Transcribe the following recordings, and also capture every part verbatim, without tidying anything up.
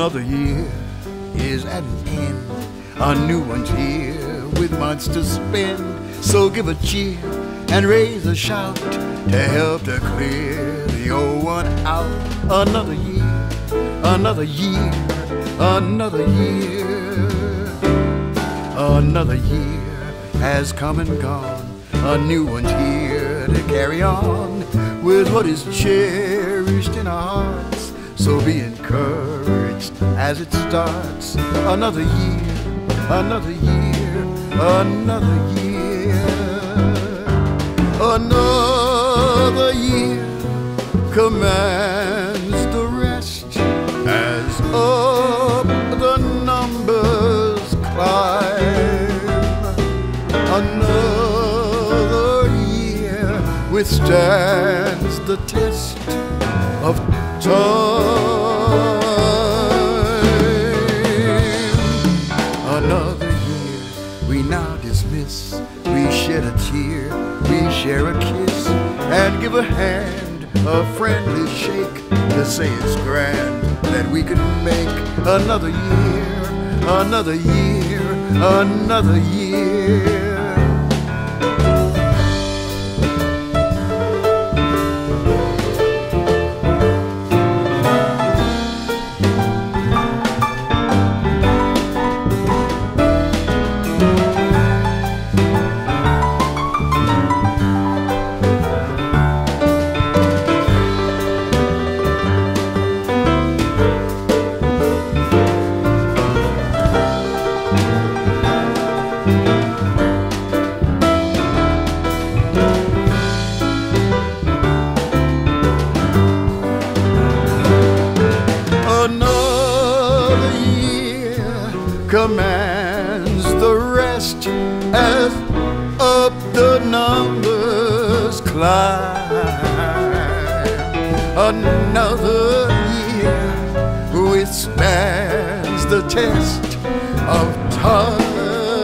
Another year is at an end. A new one's here with months to spend. So give a cheer and raise a shout to help to clear the old one out. Another year, another year, another year. Another year has come and gone. A new one's here to carry on with what is cherished in our hearts. So be encouraged as it starts. Another year, another year, another year. Another year commands the rest as up the numbers climb. Another year withstands the test of time. Another year we now dismiss. We shed a tear, we share a kiss, and give a hand, a friendly shake, to say it's grand that we could make another year, another year, another year. Commands the rest as up the numbers climb. Another year withstands the test of time.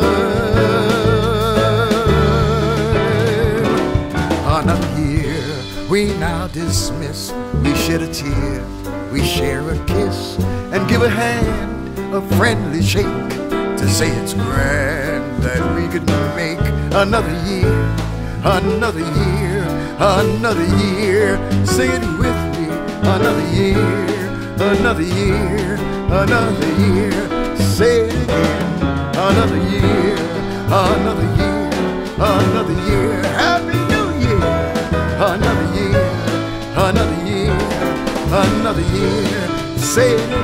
Another year we now dismiss. We shed a tear, we share a kiss, and give a hand, a friendly shake, to say it's grand that we could make another year, another year, another year. Say it with me. Another year, another year, another year. Say it again. Another year, another year, another year. Happy New Year. Another year, another year, another year. Say it again.